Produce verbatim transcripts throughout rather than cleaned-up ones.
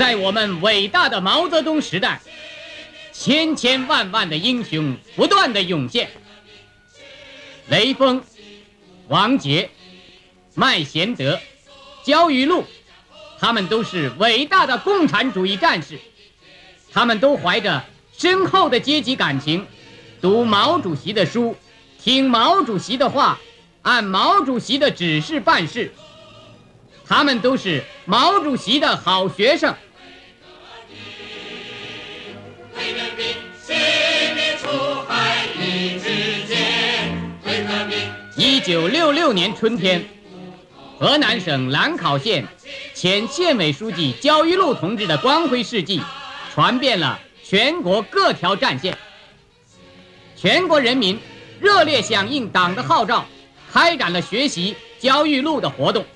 在我们伟大的毛泽东时代，千千万万的英雄不断的涌现。雷锋、王杰、麦贤德、焦裕禄，他们都是伟大的共产主义战士，他们都怀着深厚的阶级感情，读毛主席的书，听毛主席的话，按毛主席的指示办事。他们都是毛主席的好学生。 为人民熄灭出海一支箭，为革命。 一九六六年春天，河南省兰考县前县委书记焦裕禄同志的光辉事迹传遍了全国各条战线，全国人民热烈响应党的号召，开展了学习焦裕禄的活动。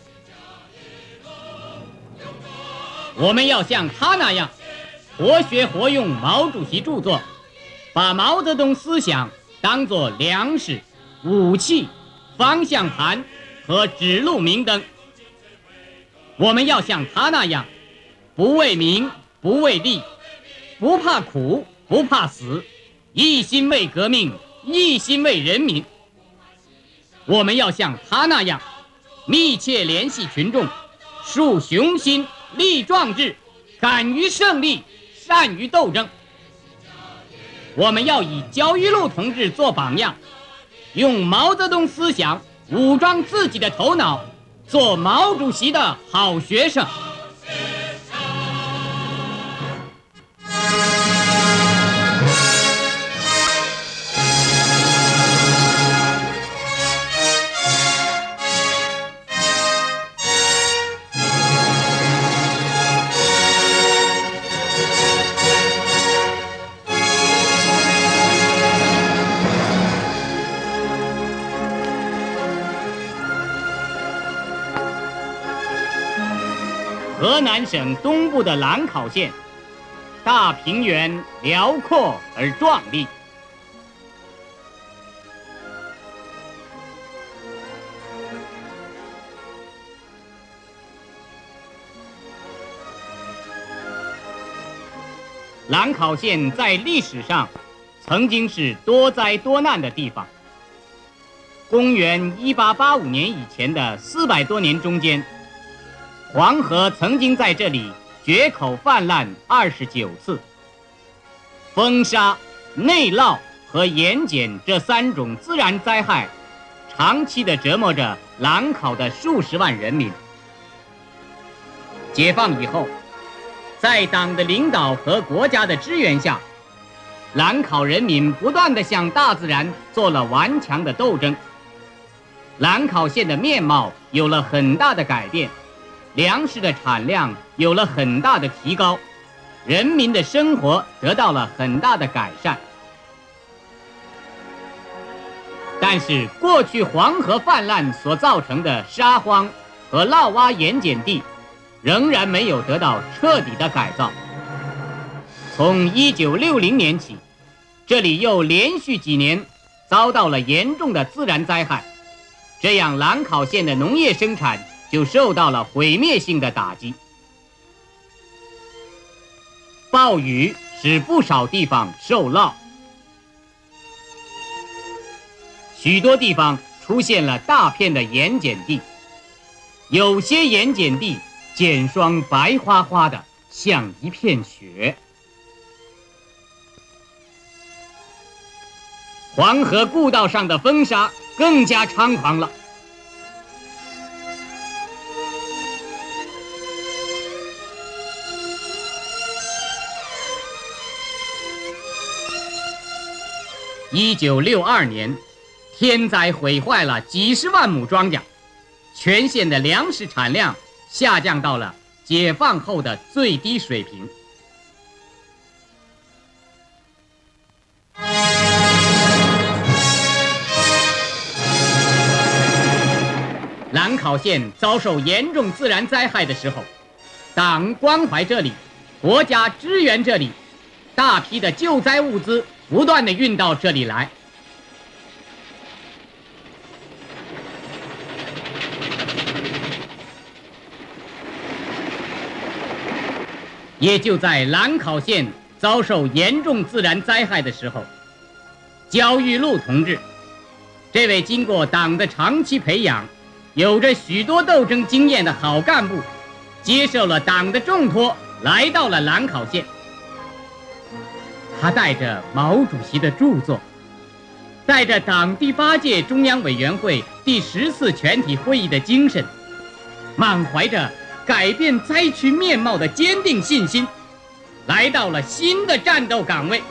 我们要像他那样活学活用毛主席著作，把毛泽东思想当作粮食、武器、方向盘和指路明灯。我们要像他那样不为名不为利，不怕苦不怕死，一心为革命，一心为人民。我们要像他那样密切联系群众，树雄心立壮志，敢于胜利，善于斗争。我们要以焦裕禄同志做榜样，用毛泽东思想武装自己的头脑，做毛主席的好学生。河南省东部的兰考县，大平原辽阔而壮丽。兰考县在历史上曾经是多灾多难的地方。公元一八八五年以前的四百多年中间，黄河曾经在这里决口泛滥二十九次，风沙、内涝和盐碱这三种自然灾害，长期地折磨着兰考的数十万人民。解放以后，在党的领导和国家的支援下，兰考人民不断地向大自然做了顽强的斗争，兰考县的面貌有了很大的改变。粮食的产量有了很大的提高，人民的生活得到了很大的改善。但是过去黄河泛滥所造成的沙荒和涝洼盐碱地仍然没有得到彻底的改造。从一九六零年起，这里又连续几年遭到了严重的自然灾害，这样兰考县的农业生产就受到了毁灭性的打击。暴雨使不少地方受涝，许多地方出现了大片的盐碱地，有些盐碱地碱霜白花花的，像一片雪。黄河故道上的风沙更加猖狂了。一九六二年，天灾毁坏了几十万亩庄稼，全县的粮食产量下降到了解放后的最低水平。兰考县遭受严重自然灾害的时候，党关怀这里，国家支援这里，大批的救灾物资不断地运到这里来。 也就在兰考县遭受严重自然灾害的时候，焦裕禄同志，这位经过党的长期培养，有着许多斗争经验的好干部，接受了党的重托，来到了兰考县。他带着毛主席的著作，带着党第八届中央委员会第十次全体会议的精神，满怀着改变灾区面貌的坚定信心，来到了新的战斗岗位。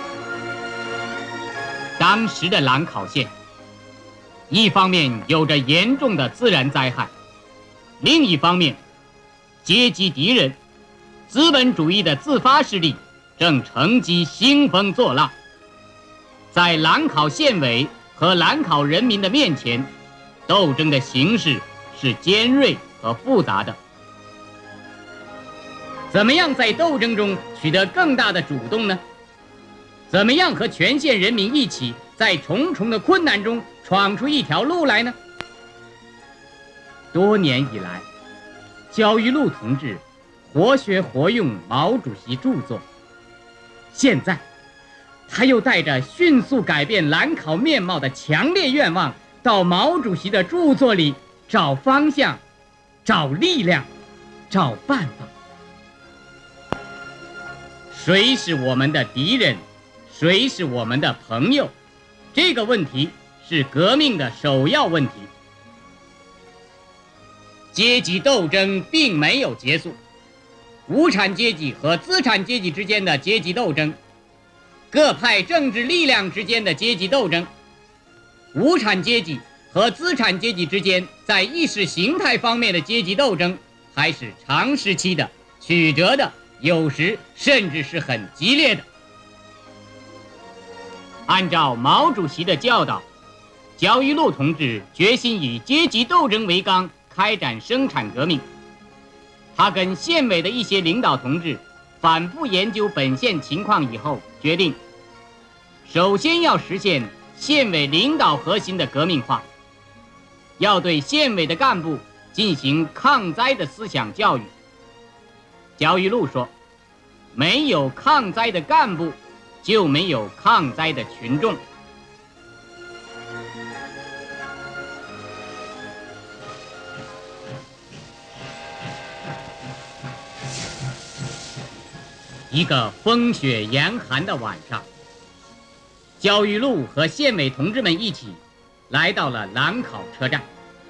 当时的兰考县，一方面有着严重的自然灾害，另一方面，阶级敌人、资本主义的自发势力正乘机兴风作浪。在兰考县委和兰考人民的面前，斗争的形势是尖锐和复杂的。怎么样在斗争中取得更大的主动呢？怎么样和全县人民一起在重重的困难中闯出一条路来呢？多年以来，焦裕禄同志活学活用毛主席著作，现在他又带着迅速改变兰考面貌的强烈愿望，到毛主席的著作里找方向、找力量、找办法。谁是我们的敌人？谁是我们的朋友？这个问题是革命的首要问题。阶级斗争并没有结束，无产阶级和资产阶级之间的阶级斗争，各派政治力量之间的阶级斗争，无产阶级和资产阶级之间在意识形态方面的阶级斗争，还是长时期的、曲折的，有时甚至是很激烈的。按照毛主席的教导，焦裕禄同志决心以阶级斗争为纲，开展生产革命。他跟县委的一些领导同志反复研究本县情况以后，决定首先要实现县委领导核心的革命化，要对县委的干部进行抗灾的思想教育。焦裕禄说，没有抗灾的干部，就没有抗灾的群众。一个风雪严寒的晚上，焦裕禄和县委同志们一起来到了兰考车站。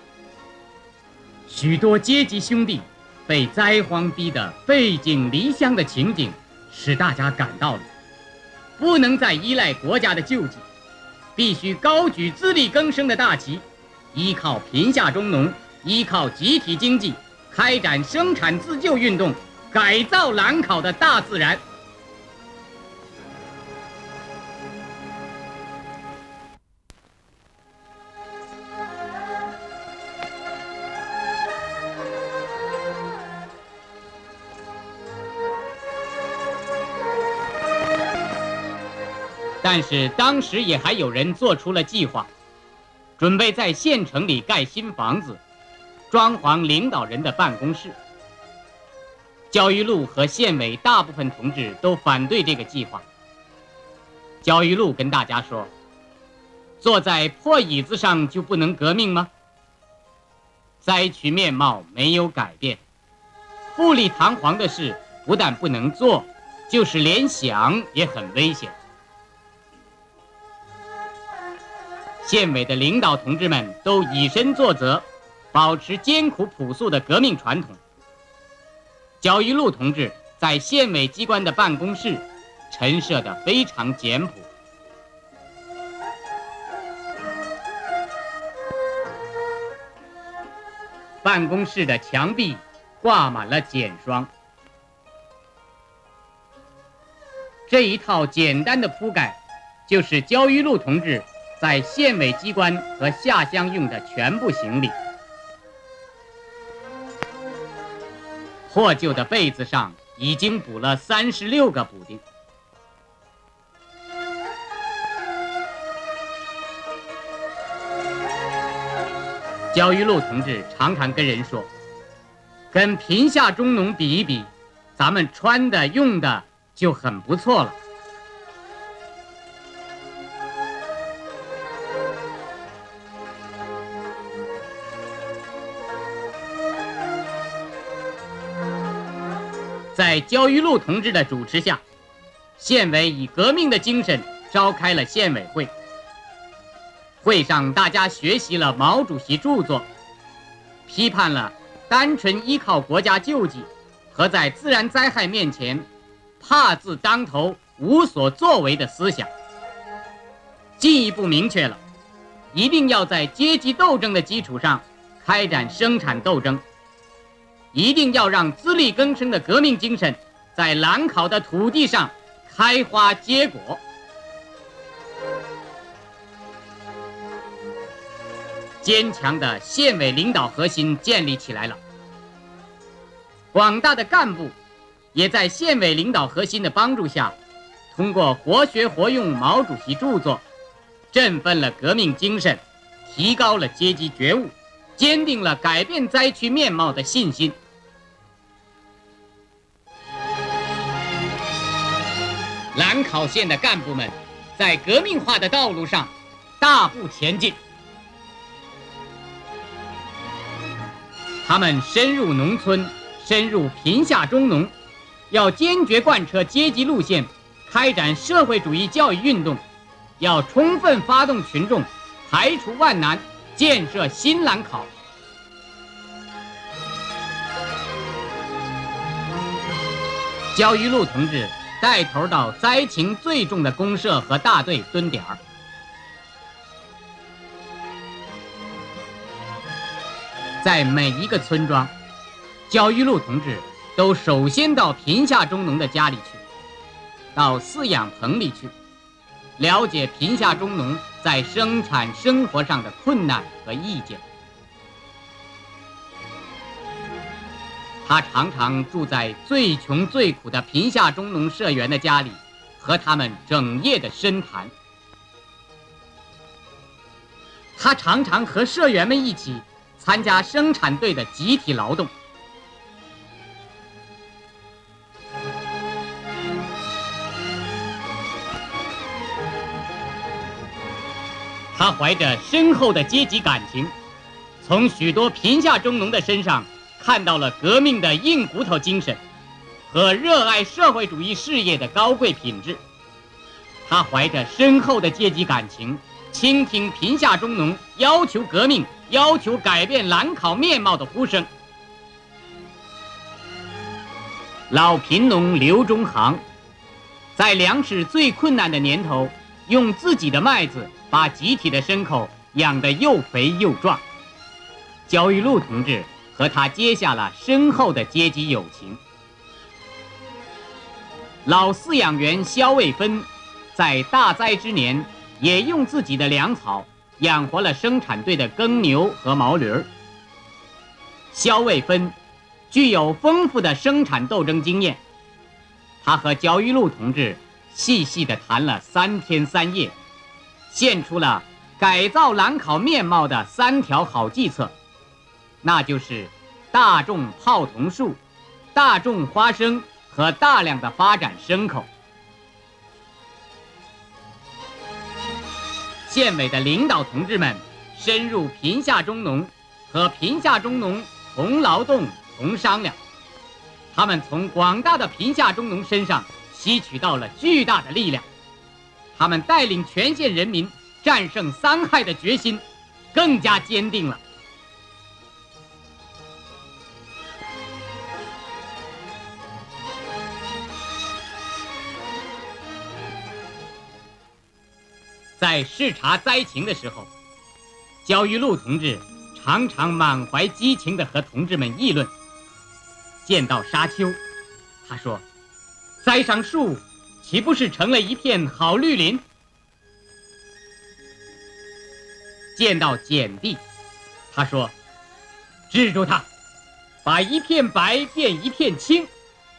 许多阶级兄弟被灾荒逼得背井离乡的情景，使大家感到了不能再依赖国家的救济，必须高举自力更生的大旗，依靠贫下中农，依靠集体经济，开展生产自救运动，改造兰考的大自然。但是当时也还有人做出了计划，准备在县城里盖新房子，装潢领导人的办公室。焦裕禄和县委大部分同志都反对这个计划。焦裕禄跟大家说，坐在破椅子上就不能革命吗？灾区面貌没有改变，富丽堂皇的事不但不能做，就是连想也很危险。县委的领导同志们都以身作则，保持艰苦朴素的革命传统。焦裕禄同志在县委机关的办公室陈设得非常简朴，办公室的墙壁挂满了简霜。这一套简单的铺盖，就是焦裕禄同志在县委机关和下乡用的全部行李。破旧的被子上已经补了三十六个补丁。焦裕禄同志常常跟人说，跟贫下中农比一比， 咱们穿的用的就很不错了。在焦裕禄同志的主持下，县委以革命的精神召开了县委会。会上，大家学习了毛主席著作，批判了单纯依靠国家救济和在自然灾害面前怕字当头、无所作为的思想，进一步明确了一定要在阶级斗争的基础上开展生产斗争，一定要让自力更生的革命精神在兰考的土地上开花结果。坚强的县委领导核心建立起来了，广大的干部也在县委领导核心的帮助下，通过活学活用毛主席著作，振奋了革命精神，提高了阶级觉悟，坚定了改变灾区面貌的信心。兰考县的干部们在革命化的道路上大步前进，他们深入农村，深入贫下中农，要坚决贯彻阶级路线，开展社会主义教育运动，要充分发动群众，排除万难，建设新兰考。焦裕禄同志带头到灾情最重的公社和大队蹲点儿。在每一个村庄，焦裕禄同志都首先到贫下中农的家里去，到饲养棚里去，了解贫下中农在生产生活上的困难和意见。他常常住在最穷最苦的贫下中农社员的家里，和他们整夜的深谈。他常常和社员们一起参加生产队的集体劳动。他怀着深厚的阶级感情，从许多贫下中农的身上看到了革命的硬骨头精神和热爱社会主义事业的高贵品质。他怀着深厚的阶级感情，倾听贫下中农要求革命、要求改变兰考面貌的呼声。老贫农刘忠航在粮食最困难的年头，用自己的麦子把集体的牲口养得又肥又壮。焦裕禄同志和他结下了深厚的阶级友情。老饲养员肖卫芬在大灾之年也用自己的粮草养活了生产队的耕牛和毛驴儿。肖卫芬具有丰富的生产斗争经验，他和焦裕禄同志细细地谈了三天三夜，献出了改造兰考面貌的三条好计策，那就是大种泡桐树、大种花生和大量的发展牲口。县委的领导同志们深入贫下中农，和贫下中农同劳动、同商量。他们从广大的贫下中农身上吸取到了巨大的力量，他们带领全县人民战胜伤害的决心更加坚定了。在视察灾情的时候，焦裕禄同志常常满怀激情地和同志们议论。见到沙丘，他说：“栽上树，岂不是成了一片好绿林？”见到碱地，他说：“治住它，把一片白变一片青。”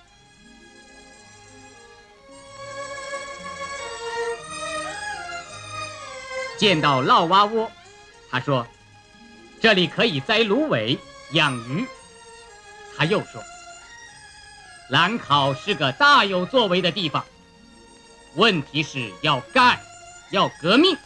见到涝蛙窝，他说：“这里可以栽芦苇、养鱼。”他又说：“ 兰考是个大有作为的地方，问题是要干，要革命。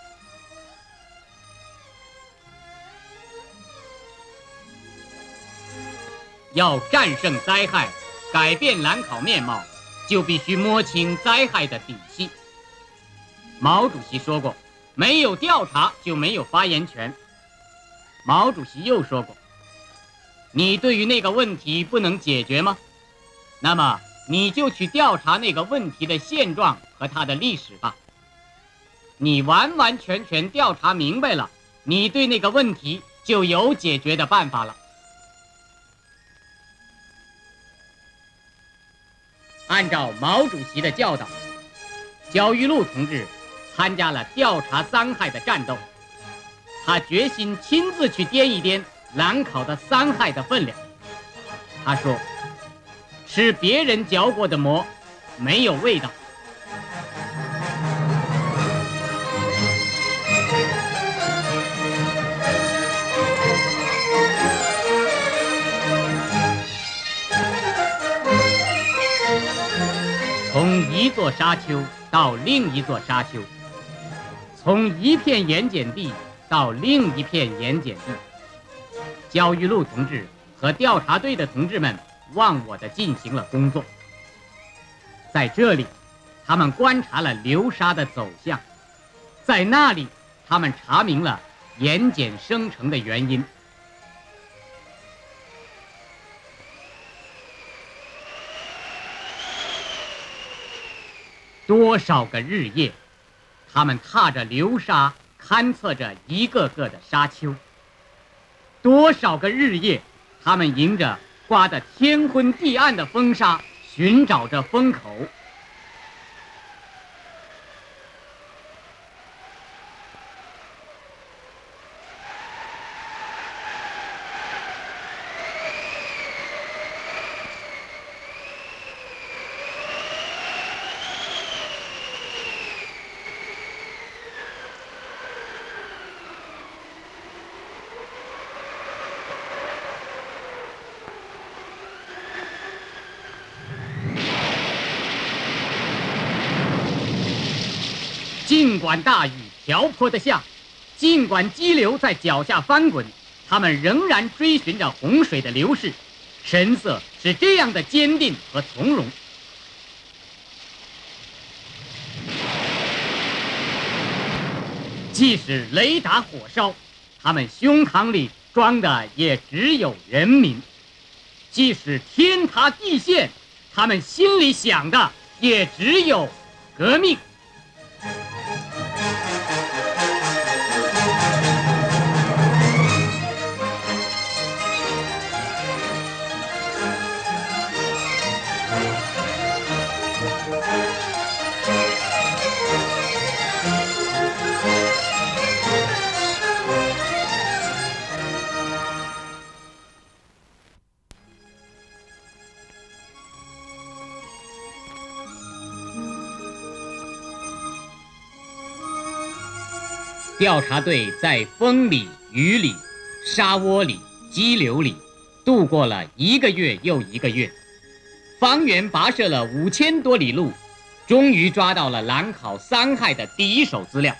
要战胜灾害，改变兰考面貌，就必须摸清灾害的底细。毛主席说过，没有调查就没有发言权。毛主席又说过，你对于那个问题不能解决吗？那么你就去调查那个问题的现状和它的历史吧。你完完全全调查明白了，你对那个问题就有解决的办法了。按照毛主席的教导，焦裕禄同志参加了调查桑害的战斗，他决心亲自去掂一掂兰考的桑害的分量。他说，吃别人嚼过的馍没有味道。从一座沙丘到另一座沙丘，从一片盐碱地到另一片盐碱地，焦裕禄同志和调查队的同志们忘我地进行了工作。在这里，他们观察了流沙的走向；在那里，他们查明了盐碱生成的原因。多少个日夜，他们踏着流沙，勘测着一个个的沙丘；多少个日夜，他们迎着刮得天昏地暗的风沙，寻找着风口。尽管大雨瓢泼的下，尽管激流在脚下翻滚，他们仍然追寻着洪水的流逝，神色是这样的坚定和从容。即使雷打火烧，他们胸膛里装的也只有人民；即使天塌地陷，他们心里想的也只有革命。调查队在风里、雨里、沙窝里、激流里度过了一个月又一个月，方圆跋涉了五千多里路，终于抓到了兰考桑害的第一手资料。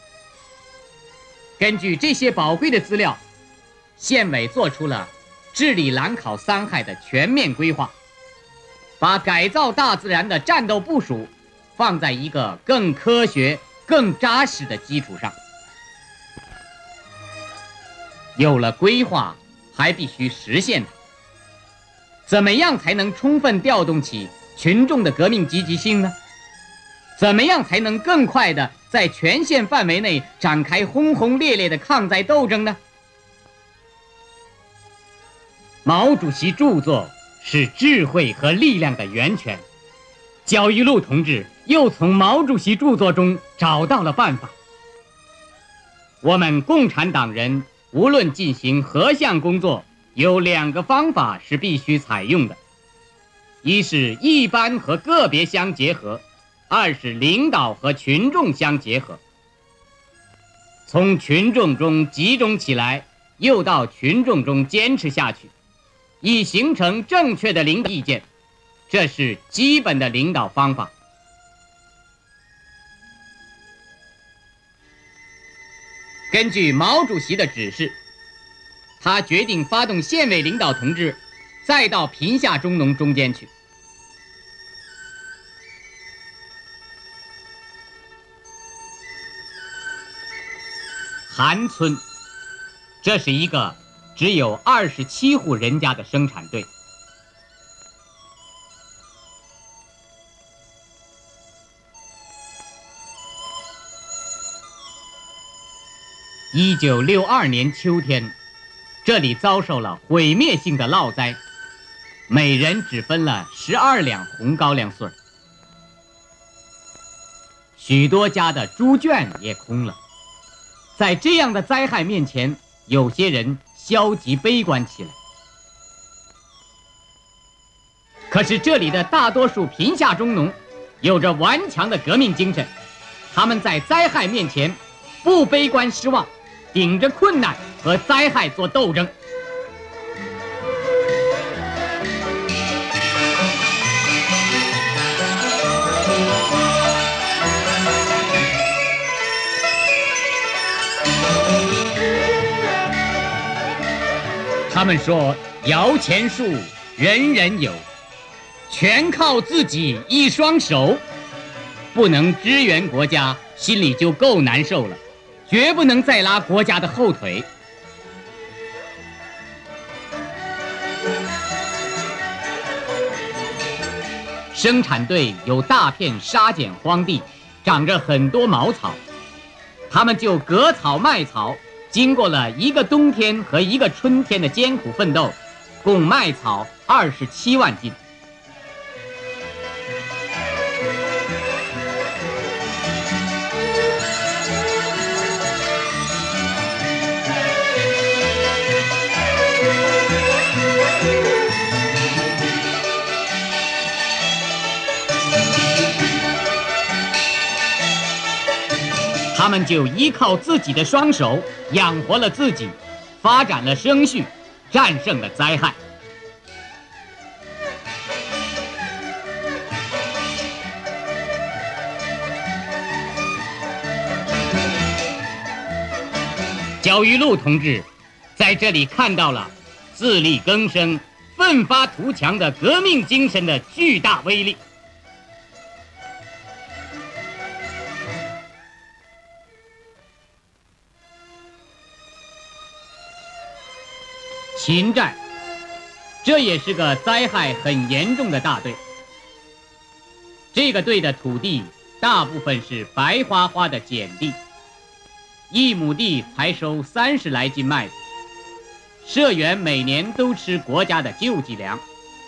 根据这些宝贵的资料，县委做出了治理兰考桑害的全面规划，把改造大自然的战斗部署放在一个更科学、更扎实的基础上。有了规划，还必须实现它。怎么样才能充分调动起群众的革命积极性呢？怎么样才能更快地在全县范围内展开轰轰烈烈的抗灾斗争呢？毛主席著作是智慧和力量的源泉，焦裕禄同志又从毛主席著作中找到了办法。我们共产党人无论进行何项工作，有两个方法是必须采用的：一是一般和个别相结合，二是领导和群众相结合。从群众中集中起来，又到群众中坚持下去，以形成正确的领导意见， 这是基本的领导方法。根据毛主席的指示，他决定发动县委领导同志再到贫下中农中间去。韩村，这是一个只有二十七户人家的生产队。一九六二年秋天，这里遭受了毁灭性的涝灾，每人只分了十二两红高粱穗儿，许多家的猪圈也空了。在这样的灾害面前，有些人消极悲观起来。可是这里的大多数贫下中农有着顽强的革命精神，他们在灾害面前不悲观失望，顶着困难和灾害做斗争。他们说摇钱树人人有，全靠自己一双手，不能支援国家，心里就够难受了，绝不能再拉国家的后腿。生产队有大片沙碱荒地，长着很多茅草，他们就割草卖草，经过了一个冬天和一个春天的艰苦奋斗，共卖草二十七万斤。他们就依靠自己的双手养活了自己，发展了生畜，战胜了灾害。焦裕禄同志在这里看到了自力更生、奋发图强的革命精神的巨大威力。秦寨，这也是个灾害很严重的大队。这个队的土地大部分是白花花的碱地，一亩地才收三十来斤麦子。社员每年都吃国家的救济粮。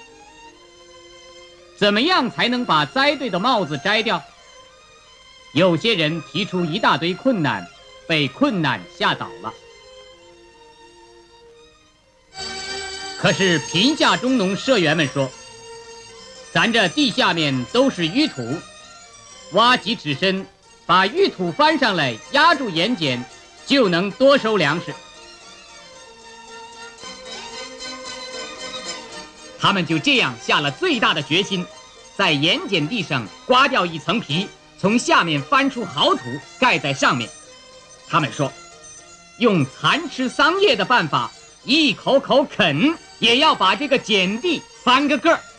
怎么样才能把灾队的帽子摘掉？有些人提出一大堆困难，被困难吓倒了。可是贫下中农社员们说，咱这地下面都是淤土，挖几尺深，把淤土翻上来压住盐碱，就能多收粮食。他们就这样下了最大的决心，在盐碱地上刮掉一层皮，从下面翻出好土盖在上面。他们说，用蚕吃桑叶的办法，一口口啃，也要把这个碱地翻个个儿。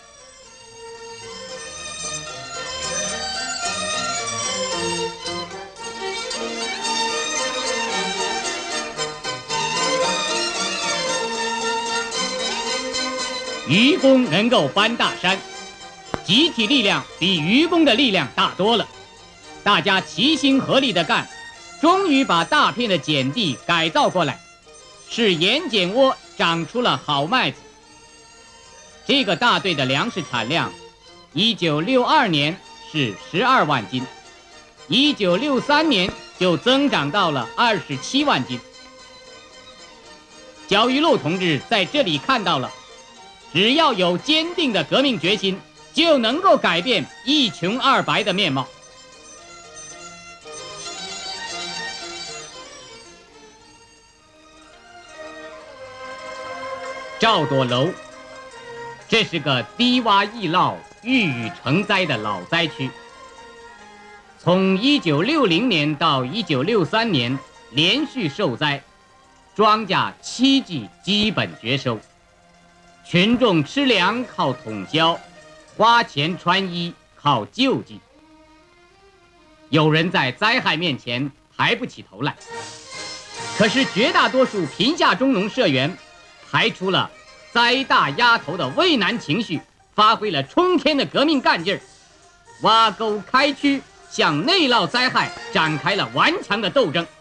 愚公能够搬大山，集体力量比愚公的力量大多了。大家齐心合力地干，终于把大片的碱地改造过来，使盐碱窝长出了好麦子。这个大队的粮食产量，一九六二年是十二万斤，一九六三年就增长到了二十七万斤。焦裕禄同志在这里看到了，只要有坚定的革命决心，就能够改变一穷二白的面貌。赵朵楼，这是个低洼易涝、 遇雨成灾的老灾区。从一九六零年到一九六三年连续受灾，庄稼七季基本绝收，群众吃粮靠统销，花钱穿衣靠救济。有人在灾害面前抬不起头来，可是绝大多数贫下中农社员排出了灾大压头的畏难情绪，发挥了冲天的革命干劲儿，挖沟开区，向内涝灾害展开了顽强的斗争。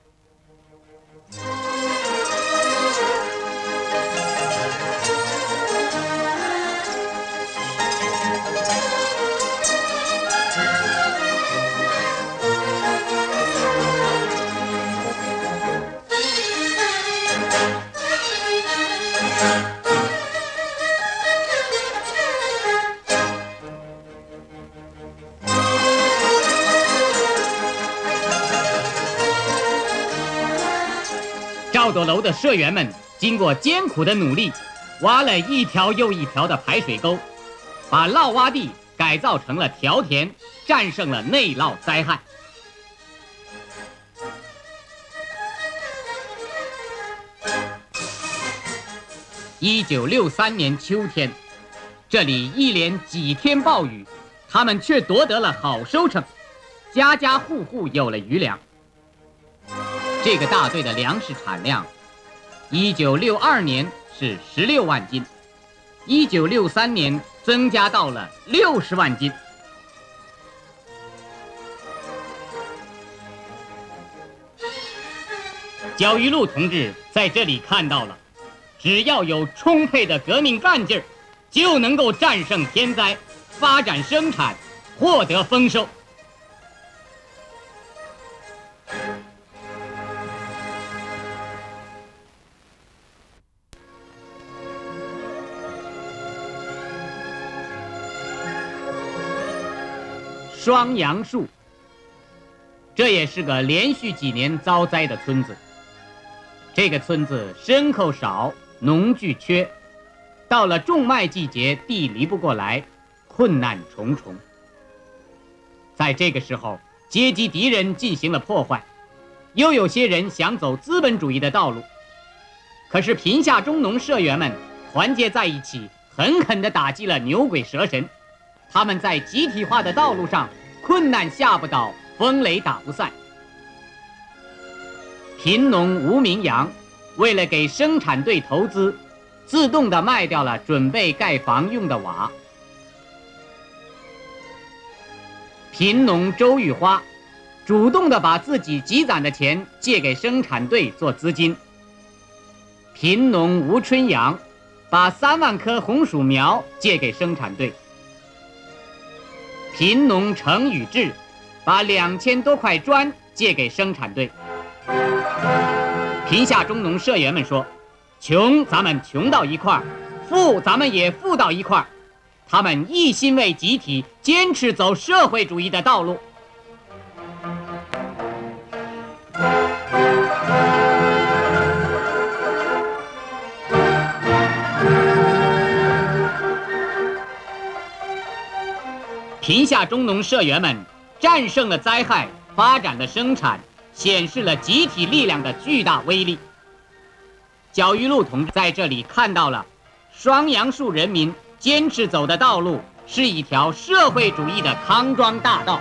赵斗楼的社员们经过艰苦的努力，挖了一条又一条的排水沟，把涝洼地改造成了条田，战胜了内涝灾害。一九六三年秋天，这里一连几天暴雨，他们却夺得了好收成，家家户户有了余粮。这个大队的粮食产量，一九六二年是十六万斤，一九六三年增加到了六十万斤。焦裕禄同志在这里看到了，只要有充沛的革命干劲儿，就能够战胜天灾，发展生产，获得丰收。双杨树，这也是个连续几年遭灾的村子。这个村子牲口少，农具缺，到了种麦季节，地离不过来，困难重重。在这个时候，阶级敌人进行了破坏，又有些人想走资本主义的道路。可是贫下中农社员们团结在一起，狠狠地打击了牛鬼蛇神。他们在集体化的道路上，困难下不倒，风雷打不散。贫农吴明阳为了给生产队投资，自动地卖掉了准备盖房用的瓦。贫农周玉花主动地把自己积攒的钱借给生产队做资金。贫农吴春阳把三万棵红薯苗借给生产队。贫农程宇志把两千多块砖借给生产队。贫下中农社员们说：“穷咱们穷到一块儿，富咱们也富到一块儿。”他们一心为集体，坚持走社会主义的道路。贫下中农社员们战胜了灾害，发展了生产，显示了集体力量的巨大威力。焦裕禄同志在这里看到了双杨树人民坚持走的道路是一条社会主义的康庄大道。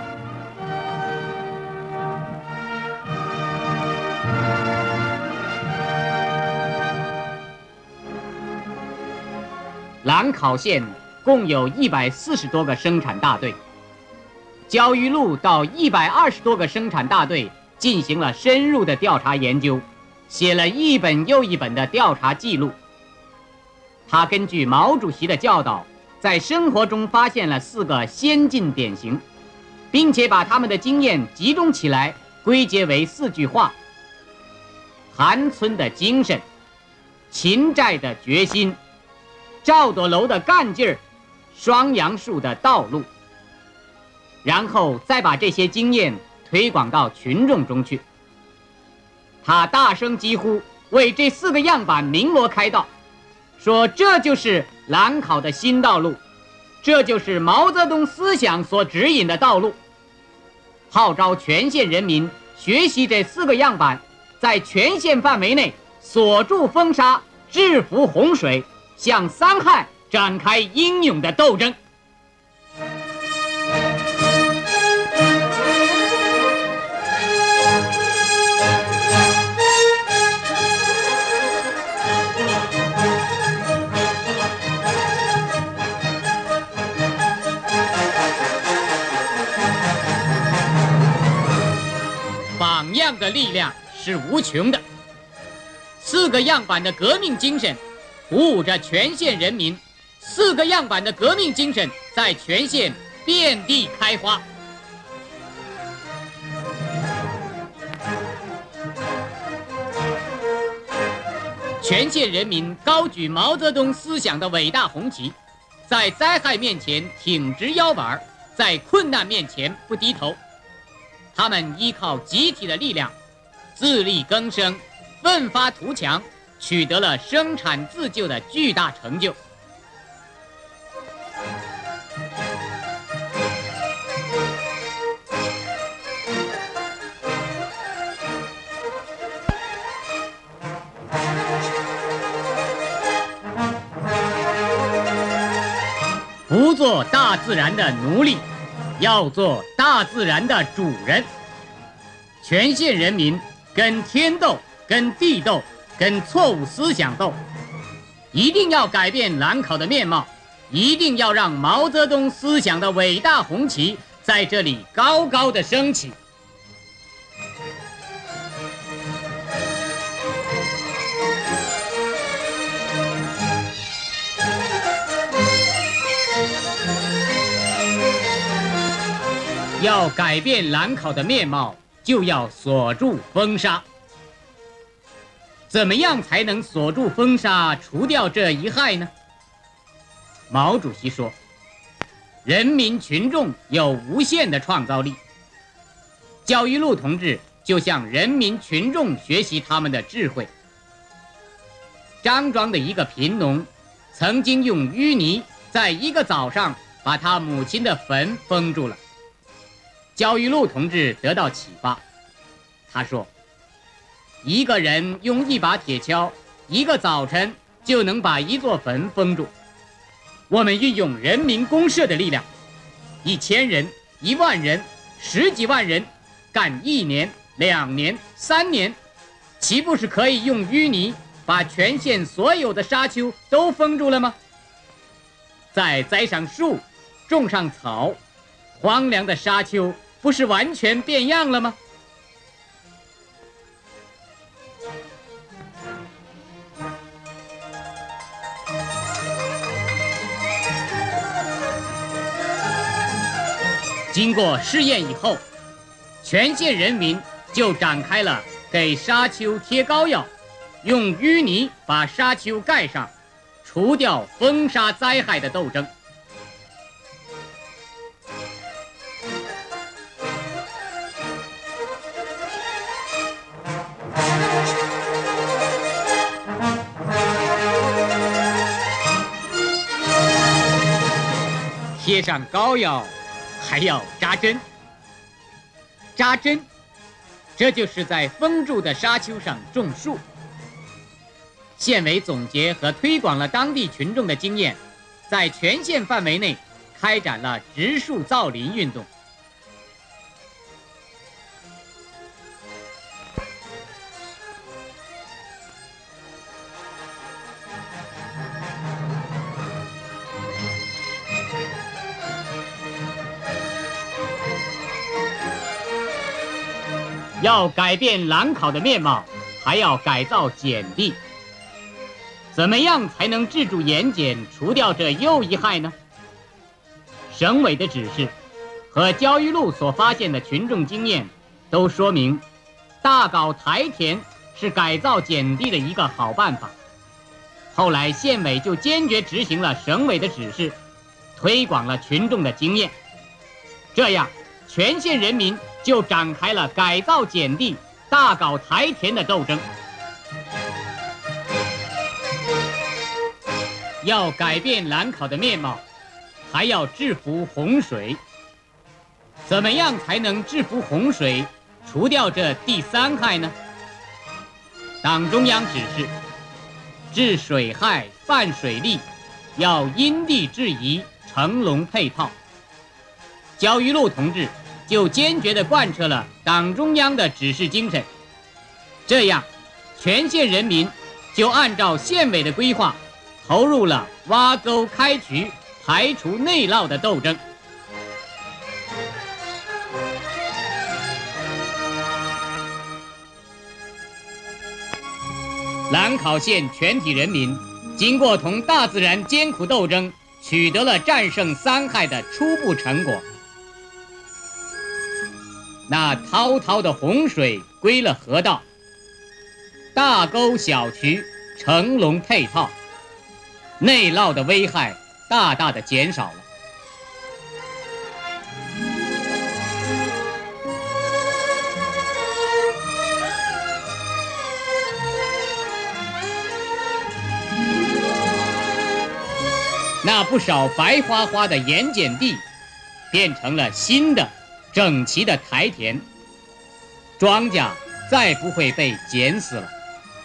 兰考县共有一百四十多个生产大队，焦裕禄到一百二十多个生产大队进行了深入的调查研究，写了一本又一本的调查记录。他根据毛主席的教导，在生活中发现了四个先进典型，并且把他们的经验集中起来，归结为四句话：韩村的精神，秦寨的决心，赵朵楼的干劲儿，双杨树的道路。然后再把这些经验推广到群众中去。他大声疾呼，为这四个样板鸣锣开道，说这就是兰考的新道路， 这就是毛泽东思想所指引的道路。号召全县人民学习这四个样板，在全县范围内锁住风沙，制服洪水，向三害展开英勇的斗争。榜样的力量是无穷的，四个样板的革命精神鼓舞着全县人民，四个样板的革命精神在全县遍地开花。全县人民高举毛泽东思想的伟大红旗，在灾害面前挺直腰板，在困难面前不低头。他们依靠集体的力量，自力更生，奋发图强，取得了生产自救的巨大成就。不做大自然的奴隶，要做大自然的主人。全县人民跟天斗，跟地斗，跟错误思想斗，一定要改变兰考的面貌，一定要让毛泽东思想的伟大红旗在这里高高的升起。要改变兰考的面貌，就要锁住风沙。怎么样才能锁住风沙，除掉这一害呢？毛主席说，人民群众有无限的创造力。焦裕禄同志就向人民群众学习他们的智慧。张庄的一个贫农曾经用淤泥在一个早上把他母亲的坟封住了。焦裕禄同志得到启发，他说，一个人用一把铁锹，一个早晨就能把一座坟封住。我们运用人民公社的力量，一千人、一万人、十几万人，干一年、两年、三年，岂不是可以用淤泥把全县所有的沙丘都封住了吗？再栽上树，种上草，荒凉的沙丘不是完全变样了吗？经过试验以后，全县人民就展开了给沙丘贴膏药，用淤泥把沙丘盖上，除掉风沙灾害的斗争。贴上膏药，还要扎针。扎针，这就是在封住的沙丘上种树。县委总结和推广了当地群众的经验，在全县范围内开展了植树造林运动。要改变兰考的面貌，还要改造碱地。怎么样才能制住盐碱，除掉这又一害呢？省委的指示和焦裕禄所发现的群众经验都说明，大搞台田是改造碱地的一个好办法。后来县委就坚决执行了省委的指示，推广了群众的经验，这样全县人民就展开了改造碱地、大搞台田的斗争。要改变兰考的面貌， 还要制服洪水。怎么样才能制服洪水，除掉这第三害呢？党中央指示，治水害、犯水利，要因地制宜，成龙配套。焦裕禄同志就坚决地贯彻了党中央的指示精神，这样，全县人民就按照县委的规划，投入了挖沟开渠、排除内涝的斗争。兰考县全体人民经过同大自然艰苦斗争，取得了战胜三害的初步成果。那滔滔的洪水归了河道，大沟小渠成龙配套，内涝的危害大大的减少了。那不少白花花的盐碱地，变成了新的整齐的台田，庄稼再不会被剪死了。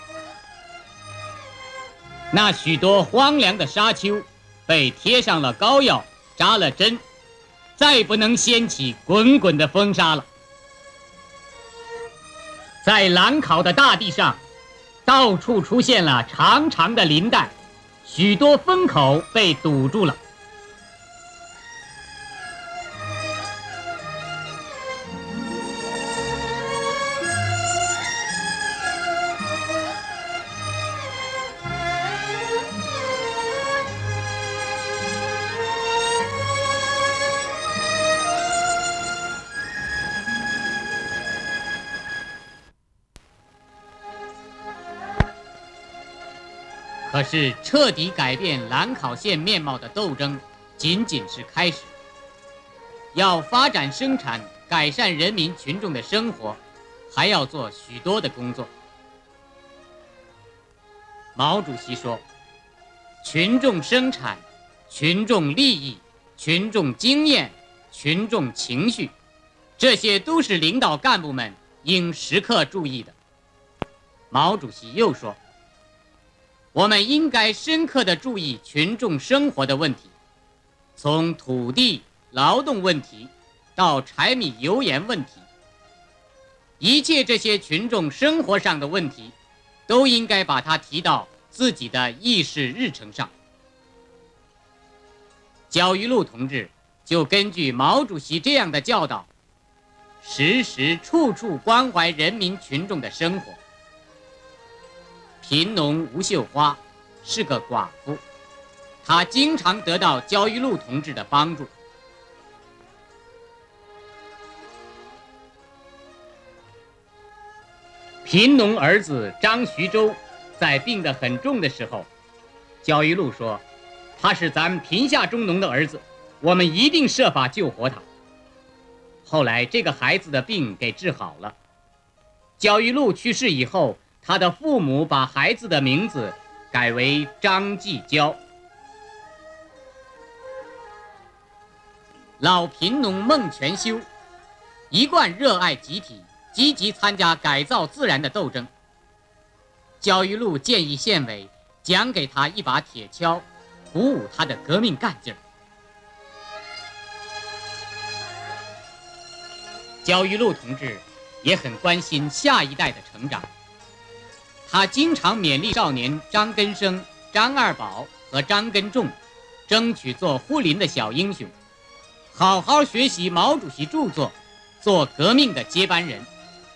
那许多荒凉的沙丘，被贴上了膏药，扎了针，再不能掀起滚滚的风沙了。在兰考的大地上，到处出现了长长的林带，许多风口被堵住了。可是彻底改变兰考县面貌的斗争仅仅是开始，要发展生产，改善人民群众的生活，还要做许多的工作。毛主席说，群众生产、群众利益、群众经验、群众情绪，这些都是领导干部们应时刻注意的。毛主席又说，我们应该深刻地注意群众生活的问题，从土地、劳动问题到柴米油盐问题，一切这些群众生活上的问题，都应该把它提到自己的议事日程上。焦裕禄同志就根据毛主席这样的教导，时时处处关怀人民群众的生活。贫农吴秀花是个寡妇，她经常得到焦裕禄同志的帮助。贫农儿子张徐州在病得很重的时候，焦裕禄说，他是咱贫下中农的儿子，我们一定设法救活他。后来这个孩子的病给治好了。焦裕禄去世以后，他的父母把孩子的名字改为张继焦。老贫农孟全修一贯热爱集体，积极参加改造自然的斗争。焦裕禄建议县委奖给他一把铁锹，鼓舞他的革命干劲儿。焦裕禄同志也很关心下一代的成长，他经常勉励少年张根生、张二宝和张根仲，争取做护林的小英雄，好好学习毛主席著作，做革命的接班人。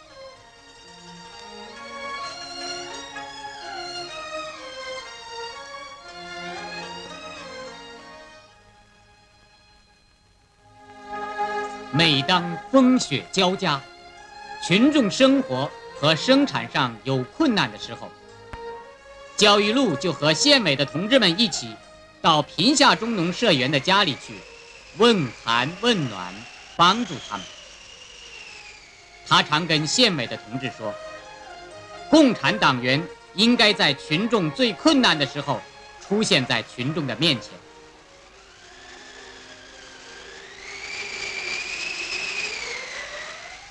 每当风雪交加，群众生活和生产上有困难的时候，焦裕禄就和县委的同志们一起到贫下中农社员的家里去，问寒问暖，帮助他们。他常跟县委的同志说，共产党员应该在群众最困难的时候出现在群众的面前。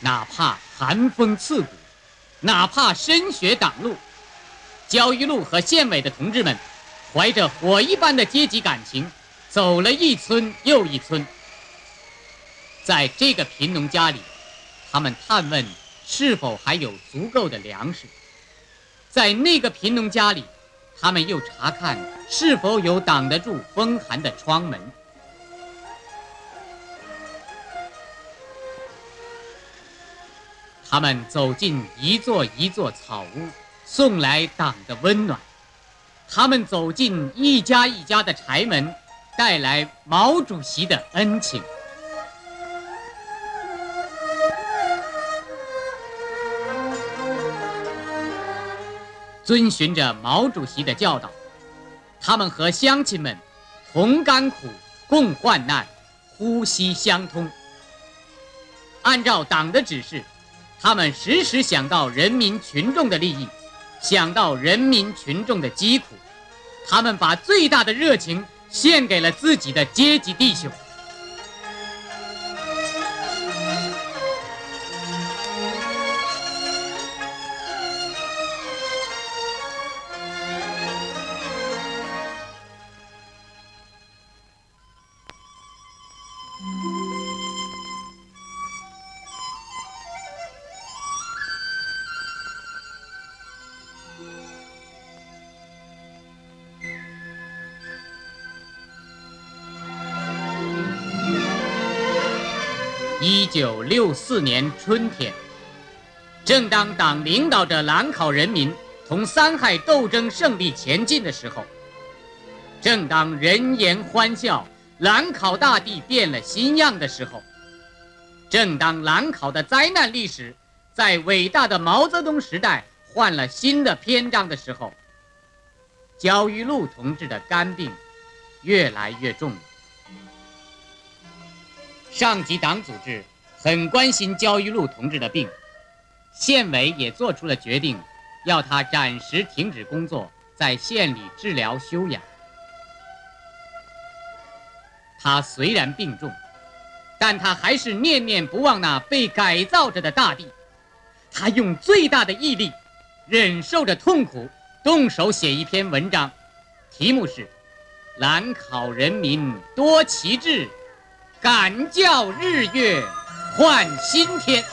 哪怕寒风刺骨，哪怕鲜血挡路，焦裕禄和县委的同志们怀着火一般的阶级感情，走了一村又一村。在这个贫农家里，他们探问是否还有足够的粮食；在那个贫农家里，他们又查看是否有挡得住风寒的窗门。他们走进一座一座草屋，送来党的温暖；他们走进一家一家的柴门，带来毛主席的恩情。遵循着毛主席的教导，他们和乡亲们同甘苦，共患难，呼吸相通。按照党的指示，他们时时想到人民群众的利益，想到人民群众的疾苦，他们把最大的热情献给了自己的阶级弟兄。一九六四年春天，正当党领导着兰考人民同三害斗争胜利前进的时候，正当人言欢笑，兰考大地变了新样的时候，正当兰考的灾难历史在伟大的毛泽东时代换了新的篇章的时候，焦裕禄同志的肝病越来越重了。上级党组织很关心焦裕禄同志的病，县委也做出了决定，要他暂时停止工作，在县里治疗休养。他虽然病重，但他还是念念不忘那被改造着的大地。他用最大的毅力，忍受着痛苦，动手写一篇文章，题目是《兰考人民多奇志，敢教日月换新天》。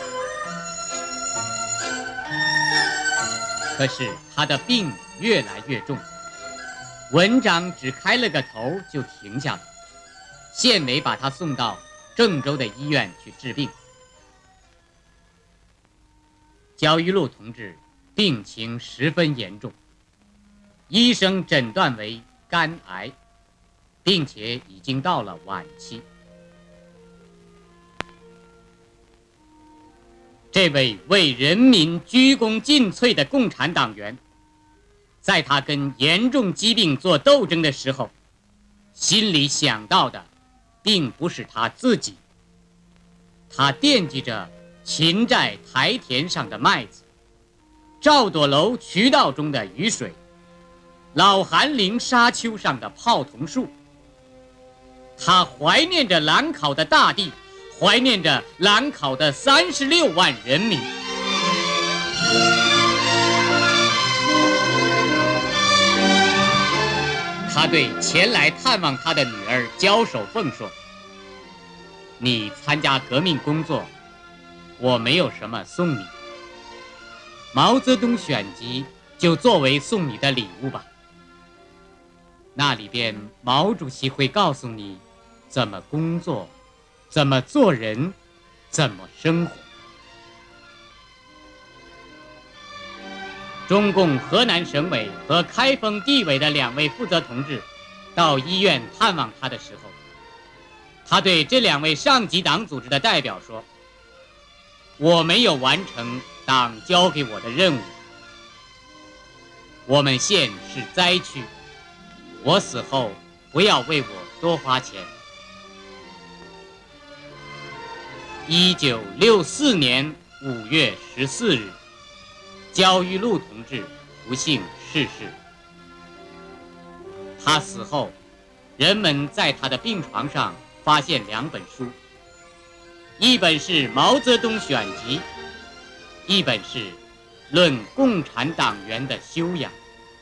可是他的病越来越重，文章只开了个头就停下了。县委把他送到郑州的医院去治病。焦裕禄同志病情十分严重，医生诊断为肝癌，并且已经到了晚期。这位为人民鞠躬尽瘁的共产党员，在他跟严重疾病做斗争的时候，心里想到的并不是他自己，他惦记着秦寨台田上的麦子，赵垛楼渠道中的雨水，老韩陵沙丘上的泡桐树。他怀念着兰考的大地，怀念着兰考的三十六万人民。他对前来探望他的女儿焦守凤说：“你参加革命工作，我没有什么送你。毛泽东选集就作为送你的礼物吧。那里边毛主席会告诉你怎么工作，怎么做人，怎么生活。”中共河南省委和开封地委的两位负责同志到医院探望他的时候，他对这两位上级党组织的代表说：“我没有完成党交给我的任务。我们县是灾区，我死后不要为我多花钱。”一九六四年五月十四日，焦裕禄同志不幸逝世。他死后，人们在他的病床上发现两本书， 一本是《毛泽东选集》，一本是《论共产党员的修养》。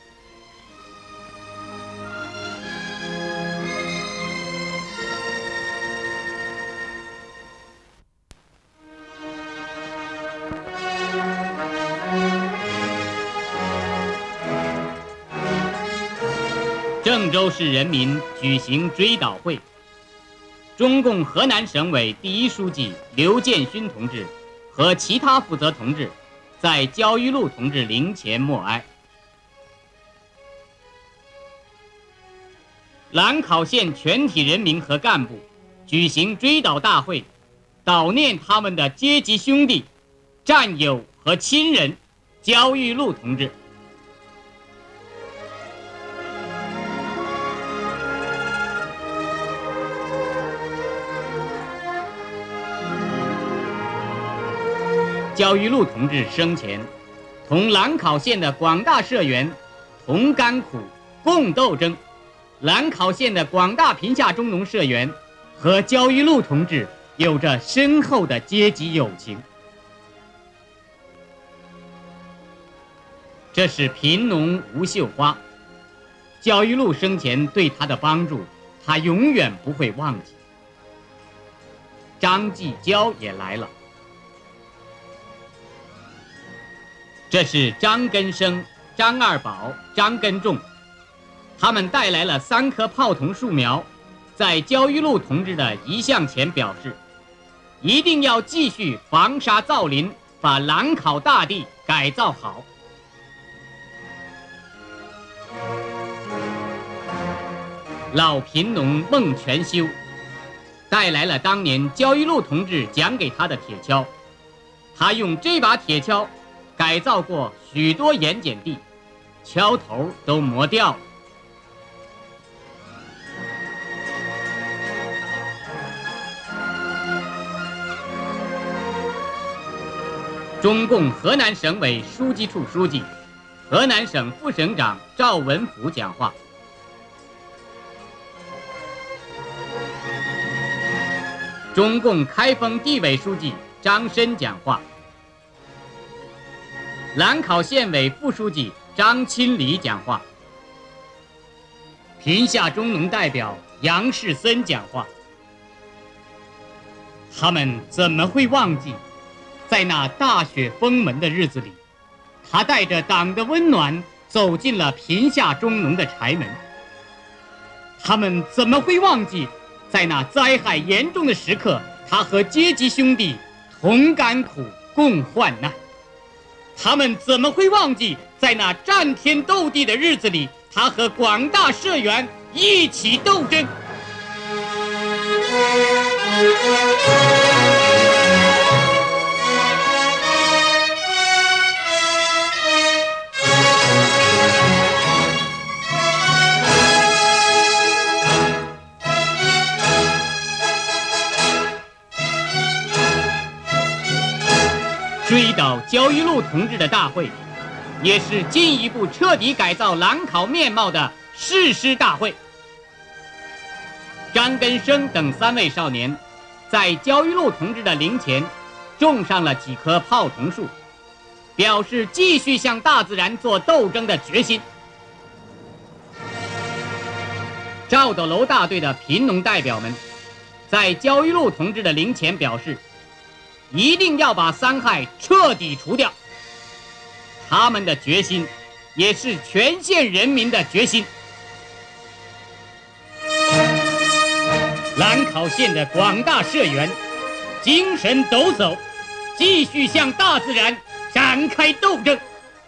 郑州市人民举行追悼会，中共河南省委第一书记刘建勋同志和其他负责同志在焦裕禄同志灵前默哀。兰考县全体人民和干部举行追悼大会，悼念他们的阶级兄弟、战友和亲人焦裕禄同志。焦裕禄同志生前同兰考县的广大社员同甘苦共斗争，兰考县的广大贫下中农社员和焦裕禄同志有着深厚的阶级友情。这是贫农吴秀花，焦裕禄生前对他的帮助，他永远不会忘记。张继娇也来了。这是张根生、张二宝、张根仲，他们带来了三棵泡桐树苗，在焦裕禄同志的遗像前表示，一定要继续防沙造林，把兰考大地改造好。老贫农孟全修带来了当年焦裕禄同志讲给他的铁锹，他用这把铁锹改造过许多盐碱地，锹头都磨掉了。中共河南省委书记处书记、河南省副省长赵文甫讲话。中共开封地委书记张申讲话。兰考县委副书记张钦礼讲话，贫下中农代表杨世森讲话。他们怎么会忘记，在那大雪封门的日子里，他带着党的温暖走进了贫下中农的柴门？他们怎么会忘记，在那灾害严重的时刻，他和阶级兄弟同甘苦共患难？他们怎么会忘记，在那战天斗地的日子里，他和广大社员一起斗争？追悼焦裕禄同志的大会，也是进一步彻底改造兰考面貌的誓师大会。张根生等三位少年，在焦裕禄同志的灵前，种上了几棵泡桐树，表示继续向大自然做斗争的决心。赵斗楼大队的贫农代表们，在焦裕禄同志的灵前表示，一定要把三害彻底除掉。他们的决心，也是全县人民的决心。兰考县的广大社员，精神抖擞，继续向大自然展开斗争。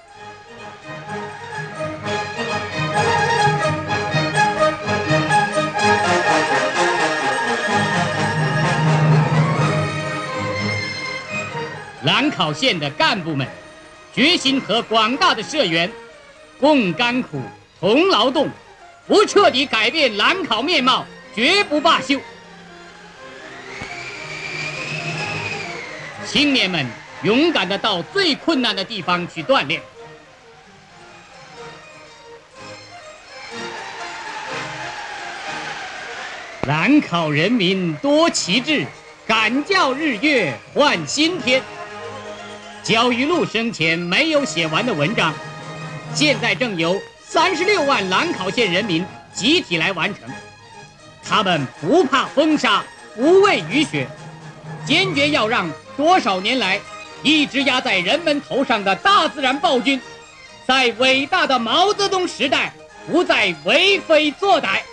兰考县的干部们决心和广大的社员共甘苦、同劳动，不彻底改变兰考面貌，绝不罢休。青年们勇敢地到最困难的地方去锻炼。兰考人民多奇志，感喊叫日月换新天。焦裕禄生前没有写完的文章，现在正由三十六万兰考县人民集体来完成。他们不怕风沙，不畏雨雪，坚决要让多少年来一直压在人们头上的大自然暴君，在伟大的毛泽东时代不再为非作歹。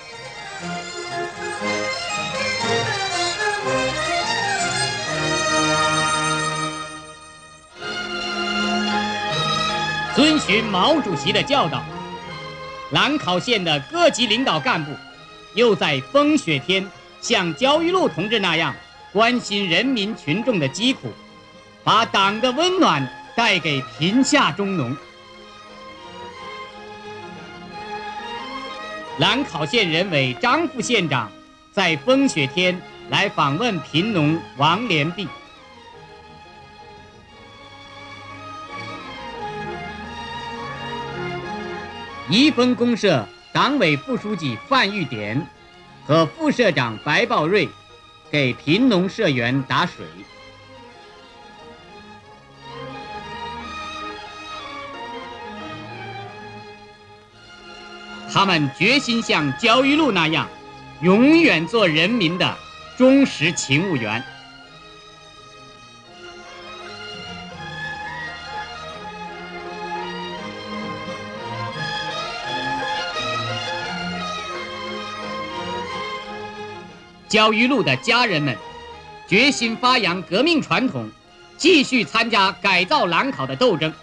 遵循毛主席的教导，兰考县的各级领导干部又在风雪天像焦裕禄同志那样关心人民群众的疾苦，把党的温暖带给贫下中农。兰考县人委张副县长在风雪天来访问贫农王连璧。宜丰公社党委副书记范玉典和副社长白抱瑞给贫农社员打水。他们决心像焦裕禄那样，永远做人民的忠实勤务员。焦裕禄的家人们决心发扬革命传统，继续参加改造兰考的斗争。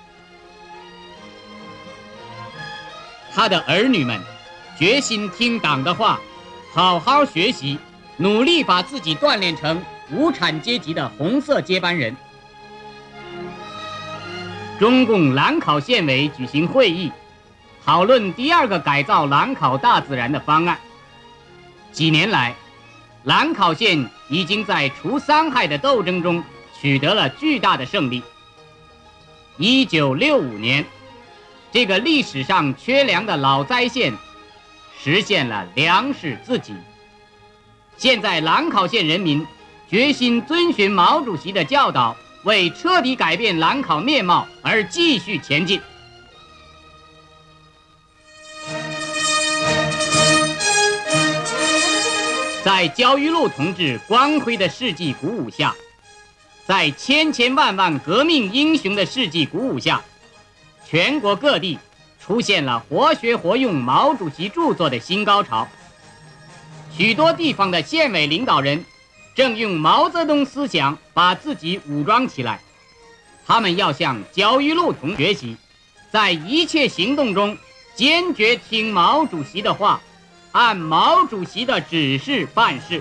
他的儿女们决心听党的话，好好学习，努力把自己锻炼成无产阶级的红色接班人。中共兰考县委举行会议，讨论第二个改造兰考大自然的方案。几年来，兰考县已经在除三害的斗争中取得了巨大的胜利。一九六五年，这个历史上缺粮的老灾县实现了粮食自给。现在兰考县人民决心遵循毛主席的教导，为彻底改变兰考面貌而继续前进。在焦裕禄同志光辉的事迹鼓舞下，在千千万万革命英雄的事迹鼓舞下，全国各地出现了活学活用毛主席著作的新高潮。许多地方的县委领导人正用毛泽东思想把自己武装起来，他们要向焦裕禄同志学习，在一切行动中坚决听毛主席的话，按毛主席的指示办事。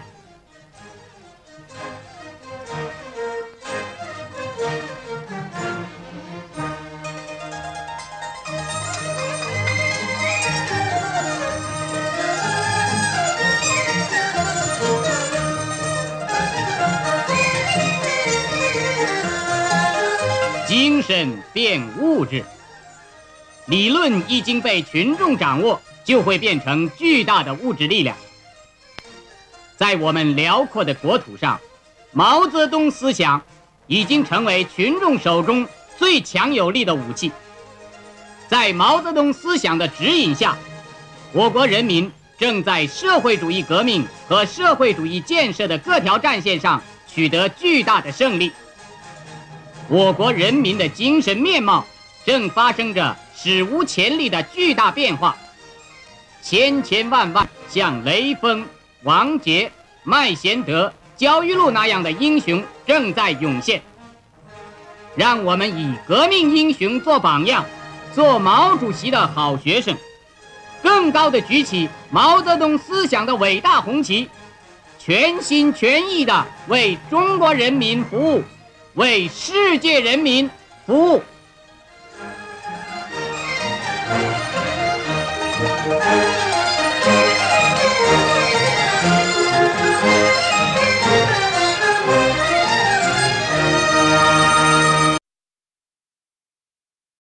精神变物质，理论一经被群众掌握，就会变成巨大的物质力量。在我们辽阔的国土上，毛泽东思想已经成为群众手中最强有力的武器。在毛泽东思想的指引下，我国人民正在社会主义革命和社会主义建设的各条战线上取得巨大的胜利。我国人民的精神面貌正发生着史无前例的巨大变化。千千万万像雷锋、王杰、麦贤德、焦裕禄那样的英雄正在涌现。让我们以革命英雄做榜样，做毛主席的好学生，更高的举起毛泽东思想的伟大红旗，全心全意地为中国人民服务，为世界人民服务。